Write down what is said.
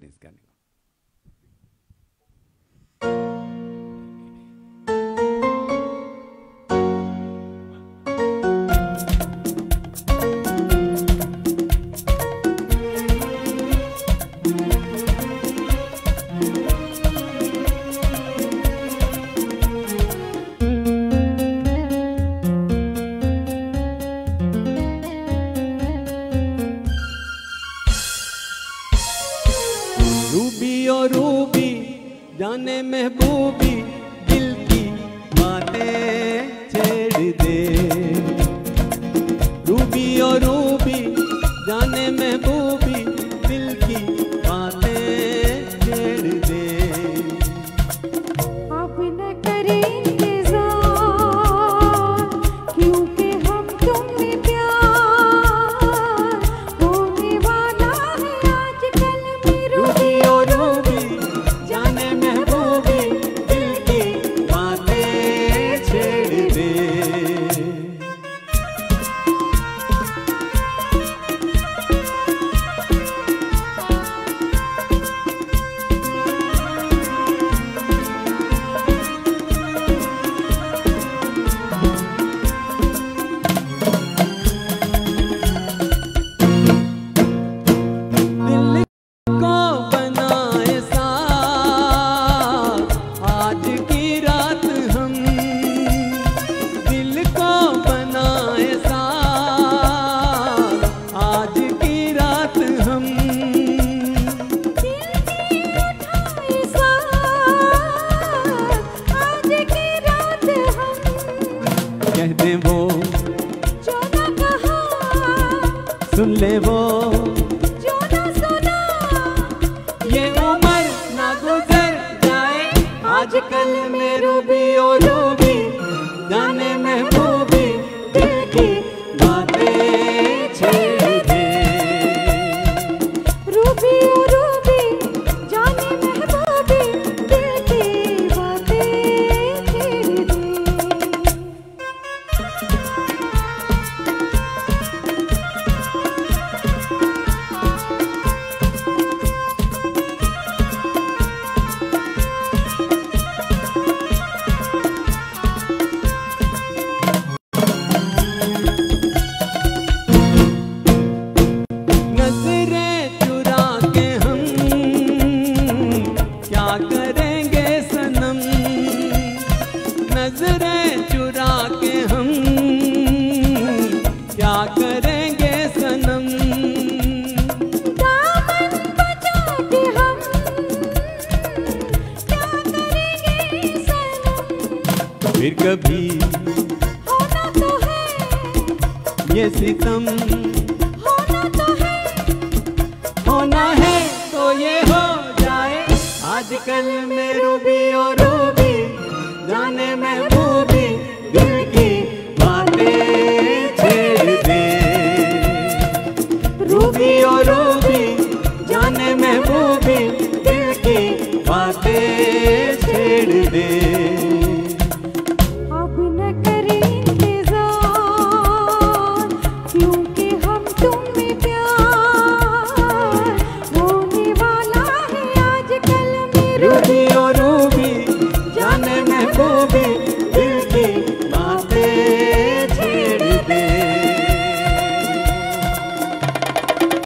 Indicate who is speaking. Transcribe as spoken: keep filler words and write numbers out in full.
Speaker 1: अपने इस गाने को।
Speaker 2: रूबी और रूबी जाने महबूबी दिल की बातें छेड़ दे। रूबी और रूबी जाने महबूबी दिल की बातें छेड़ दे।
Speaker 3: अब न करें इंतजार क्योंकि हम तुम में प्यार होने वाला है आजकल में।
Speaker 2: रूबी और रूबी जाने महबूबी दिल की बातें छेड़ दे। दिल को बनाए साथ आज की रात हम। दिल को बनाए साथ आज की रात हम।
Speaker 3: उठाए साथ आज की रात हम।
Speaker 2: कह दे वो
Speaker 3: जो न कहा
Speaker 2: सुन ले वो
Speaker 3: जो न सुना
Speaker 2: ये उम्र ना गुजर जाए आजकल में। रूबी और रूबी जाने महबूबी दिल की बातें छेड़ दे।
Speaker 3: रूबी और रूबी जाने महबूबी दिल की बातें छेड़ दे।
Speaker 2: नजरें चुरा के हम क्या करेंगे सनम। नजरें चुरा के हम क्या करेंगे सनम।
Speaker 3: दामन बचा के हम क्या करेंगे सनम।
Speaker 2: फिर कभी
Speaker 3: होना तो है
Speaker 2: ये सितम
Speaker 3: होना तो है
Speaker 2: होना है तो ये हो जाए आजकल में। रूबी और रूबी जाने में